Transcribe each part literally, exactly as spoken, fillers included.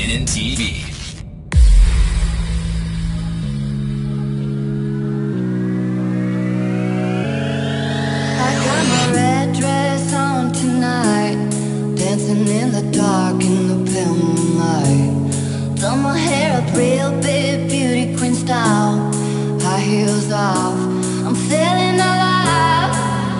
Spinning T V. Dancing in the dark in the pale moonlight. Done my hair up real big, beauty queen style. High heels off, I'm feeling alive.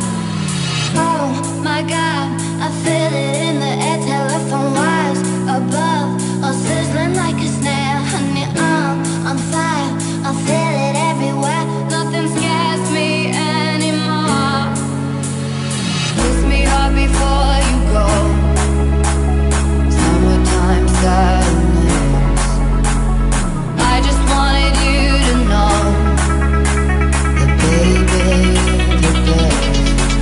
Oh my God, I feel it in the air. Telephone wires above, all sizzling like a snare. Honey, I'm on fire, I feel it everywhere. Nothing scares me anymore. Kiss me hard before you go. Summertime sadness. I just wanted you to know that baby, the best.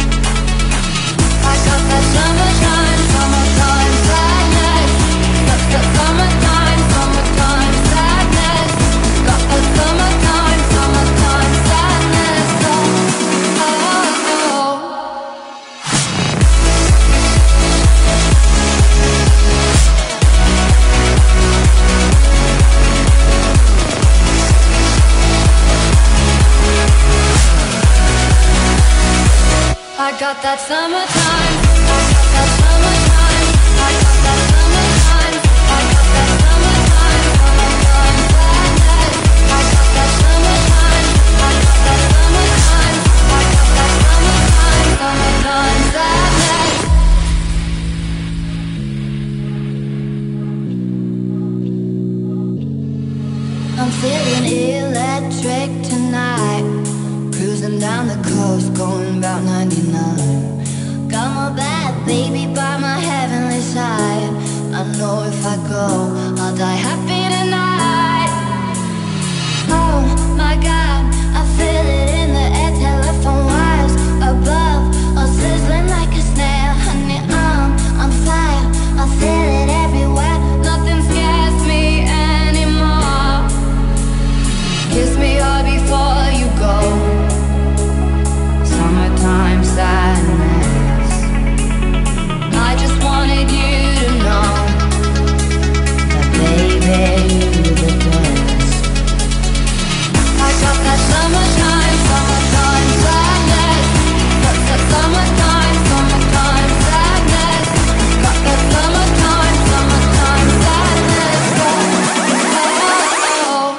I got that summertime, summertime sadness. Got that summertime, summertime sadness. Got that summertime, summertime sadness. Oh, oh, oh. I got that summertime, I got that summertime, I got that summertime, I got that summertime, summertime sadness. I got that summertime, I got that summertime, I got that summertime, summertime sadness. I'm feeling electric tonight. Cruising down the coast, going about ninety-nine. Got my bad baby by my heavenly side. I know if I go, I'll die happy tonight. Oh my God, I feel it in the air. Telephone wires above, all sizzling like a snare. Honey, I'm on fire, I feel it everywhere. Nothing scares me anymore. Kiss me hard before you go. Summertime sadness. I just wanted you to know that baby, you're the best. I got that summertime, summertime sadness. Got that summertime, summertime sadness. Got that summertime, summertime sadness. Oh, oh, oh.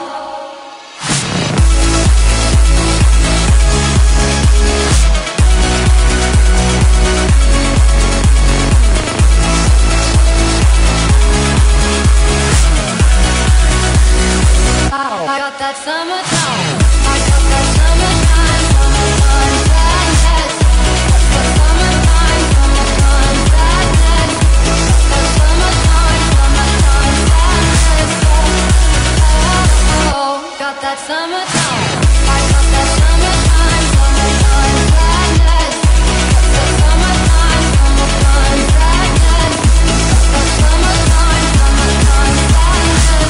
I got that summertime, I got that summertime, summertime sadness. Got that summertime, summertime sadness. Got that summertime, summertime sadness. Oh, oh, oh. Got that summertime, I got that summertime, summertime sadness. Got that summertime, summertime sadness. Got that summertime, summertime sadness.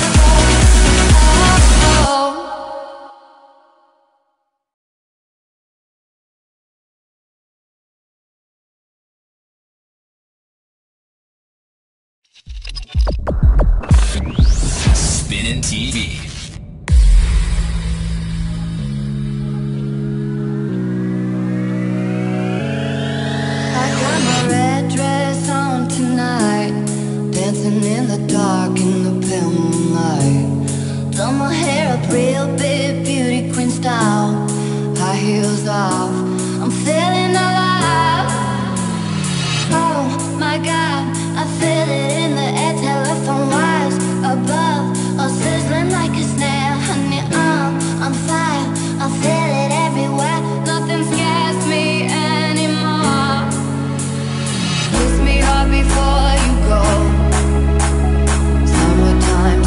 Oh, oh. Spinning T V. I got my red dress on tonight. Dancing in the dark in the pale moonlight. Done my hair up real big, beauty queen style. High heels off, I'm feeling alive. Oh my God, I feel it in the air. Telephone wires above, all sizzling like a snare. Honey, I'm on fire, I feel it everywhere. Nothing scares me anymore. Kiss me hard before you go. Summertime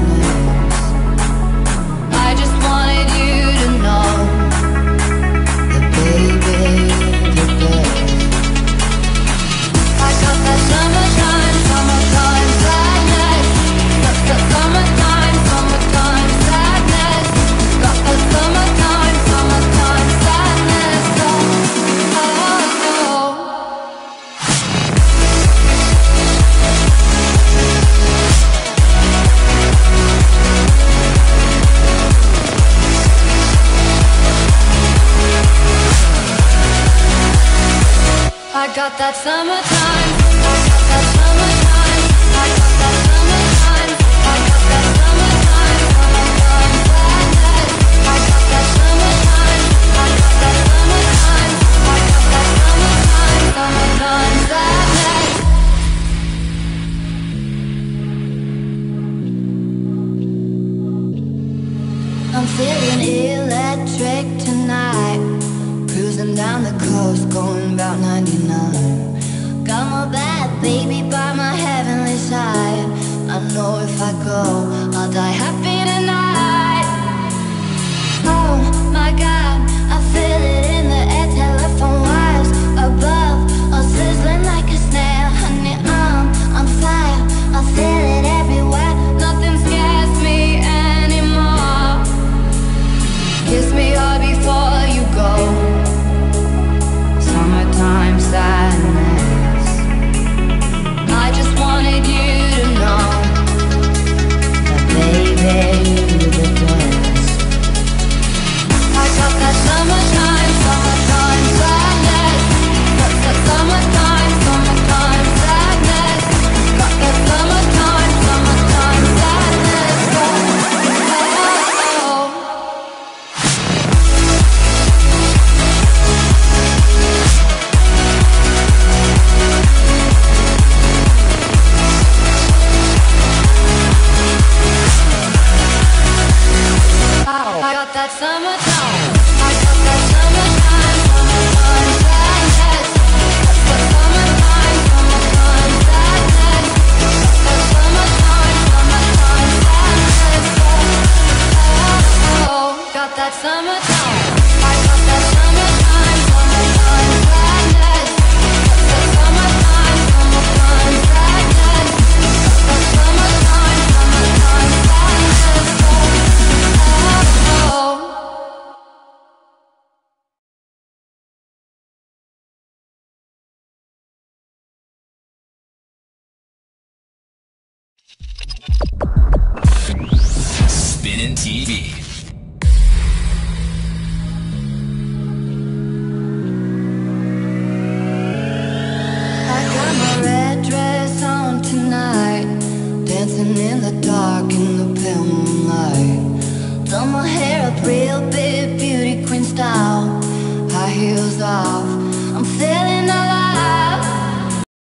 sadness. I just wanted you to know baby by my heavenly side. I know if I go, I'll die happy tonight. Oh my God, I feel it in the air, telephone wires above, all sizzling like a snail. Honey, I'm on fire, I feel it everywhere. Nothing scares me anymore. Kiss me hard before you go. Summertime sadness. I just wanted you to know that baby, you're the best. I got that summertime, summertime sadness. Got that summertime, summertime sadness. Got that summertime, summertime sadness. Oh, oh, oh. I got that summertime. I got that summertime, summertime sadness. Got that summertime, summertime sadness. Got that summertime, summertime sadness. Oh, oh, got that summertime. I got that summertime, summertime sadness. Got that summertime, summertime sadness. Got that summertime, summertime sadness. Oh, oh. Spinning T V.